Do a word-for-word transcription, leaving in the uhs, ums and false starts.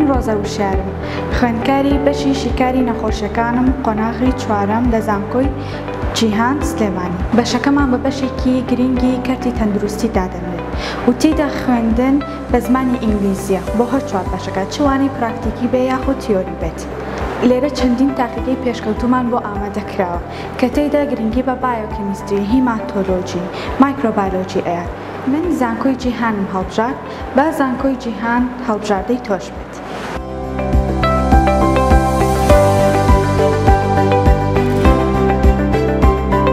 ڕۆزە وشارم، خوێندکاری بەشی شیکاری نەخۆشیەکانم قۆناغی چوارەم لە زانکۆی جیهان سلێمانی. بەشەکەمان بە بەشێکی گرنگی کەرتی تەندروستی دادەنێت و تێیدا خوێندن بە زمانی ئینگلیزیە بۆ هەر چوار بەشەکە چوانی پراکتیکی بێ یاخود تیۆری بێت. لێرە چەندین تاقیگەی پێشکەوتومان بۆ ئامادەکراوە کە تێیدا گرنگی بە بایۆکیمیستری، هیماتۆلۆجی، مایکرۆبایۆلۆجی ئەیە. من زانکۆی جیهانم هەڵبژارد، با زانکۆی جیهان هەڵبژاردەی تۆش بێت.